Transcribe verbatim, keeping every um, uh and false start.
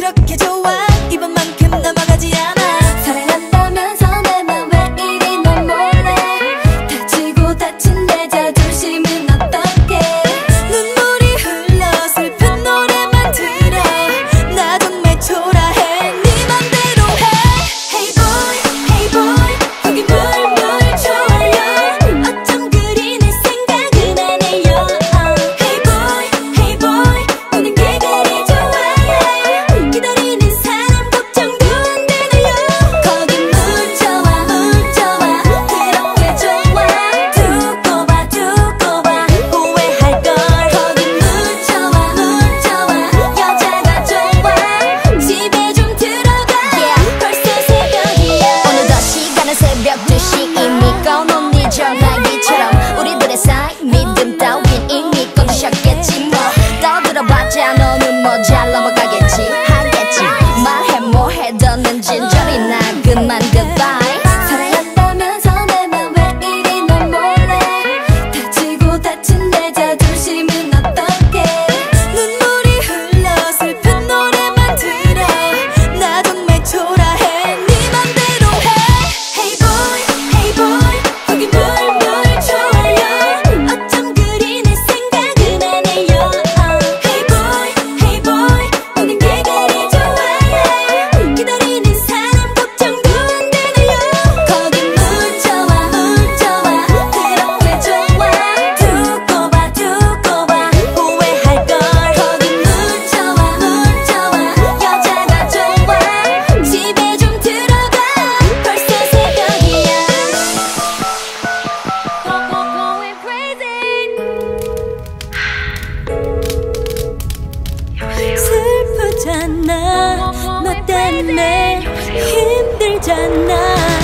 그렇게 좋아 이번만큼 넘어가지 않아. 사랑한다면서 내 맘 왜 이리 넌 몰래 다치고 다친 내 자존심은 어떡해. 눈물이 흘러 슬픈 노래만 들어 나 정말 초라해. 네 맘대로 해. Hey boy, hey boy, 여기 물물 좋아요. 어쩜 그리 내 생각은 안 해요. Hey boy, hey boy, 우는 게 그리 좋아요. 기다리는 사람 걱정도 안 되나요. 거기 물 좋아 물 좋아 그렇게 좋아. 두고 봐 두고 봐 후회할걸. 거기 물 좋아 물 좋아 여자가 좋아. 집에 좀 들어가. 벌써 새벽이야. 어느덧 시간은 새벽 두 시 이미 꺼놓은 네 전화기처럼 우리들의 사이 믿음 따윈 이미 꺼주셨겠지. 뭐 떠들어봤자 너는 뭐 잘 넘어가겠지 하겠지. 말해 뭐해 더는 진절이 나 그만 goodbye. 사랑한다면서 내 맘 왜 이리 넌 몰래 다치고 다친 내 자존심은 어떡해. 눈물이 흘러 슬픈 노래만 들어 나 정말 초라해. 네 맘대로 해. Hey boy, hey boy, 여기 물물 좋아요. 어쩜 그리 내 생각은 안 해요. Hey boy, hey boy, 우는 게 그리 좋아요. 기다리는 사람 걱정도 안 되나요. 거기 물 좋아 물 좋아 그렇게 좋아. 두고 봐 두고 봐 후회할걸. 거기 물 좋아 물 좋아 여자가 좋아. 집에 좀 들어가. 벌써 새벽이야. Going crazy. 슬프잖아 너 때문에 힘들잖아.